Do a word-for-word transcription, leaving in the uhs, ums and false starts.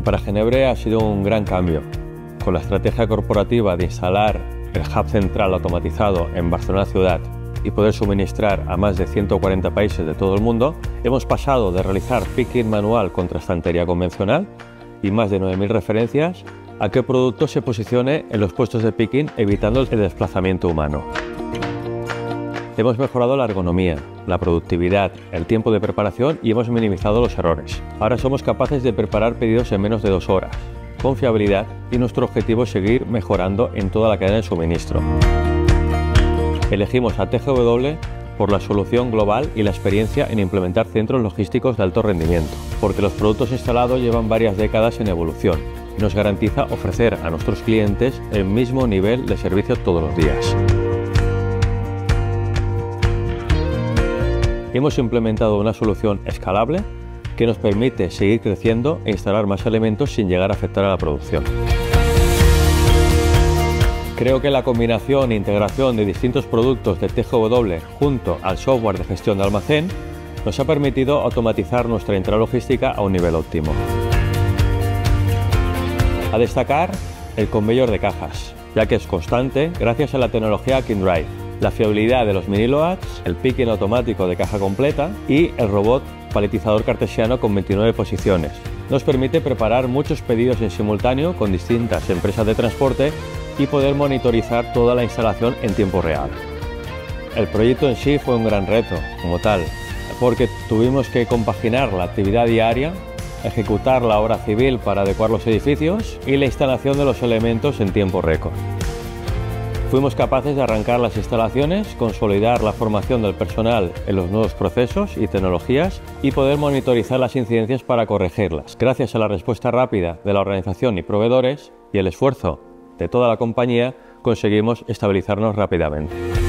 Para Genebre ha sido un gran cambio. Con la estrategia corporativa de instalar el hub central automatizado en Barcelona ciudad y poder suministrar a más de ciento cuarenta países de todo el mundo, hemos pasado de realizar picking manual contra estantería convencional y más de nueve mil referencias a que el producto se posicione en los puestos de picking evitando el desplazamiento humano. Hemos mejorado la ergonomía, la productividad, el tiempo de preparación y hemos minimizado los errores. Ahora somos capaces de preparar pedidos en menos de dos horas, con fiabilidad, y nuestro objetivo es seguir mejorando en toda la cadena de suministro. Elegimos a T G W por la solución global y la experiencia en implementar centros logísticos de alto rendimiento, porque los productos instalados llevan varias décadas en evolución y nos garantiza ofrecer a nuestros clientes el mismo nivel de servicio todos los días. Hemos implementado una solución escalable que nos permite seguir creciendo e instalar más elementos sin llegar a afectar a la producción. Creo que la combinación e integración de distintos productos de T G W junto al software de gestión de almacén nos ha permitido automatizar nuestra intralogística a un nivel óptimo. A destacar el conveyor de cajas, ya que es constante gracias a la tecnología KingDrive, la fiabilidad de los mini loads, el picking automático de caja completa y el robot paletizador cartesiano con veintinueve posiciones. Nos permite preparar muchos pedidos en simultáneo con distintas empresas de transporte y poder monitorizar toda la instalación en tiempo real. El proyecto en sí fue un gran reto, como tal, porque tuvimos que compaginar la actividad diaria, ejecutar la obra civil para adecuar los edificios y la instalación de los elementos en tiempo récord. Fuimos capaces de arrancar las instalaciones, consolidar la formación del personal en los nuevos procesos y tecnologías y poder monitorizar las incidencias para corregirlas. Gracias a la respuesta rápida de la organización y proveedores y el esfuerzo de toda la compañía, conseguimos estabilizarnos rápidamente.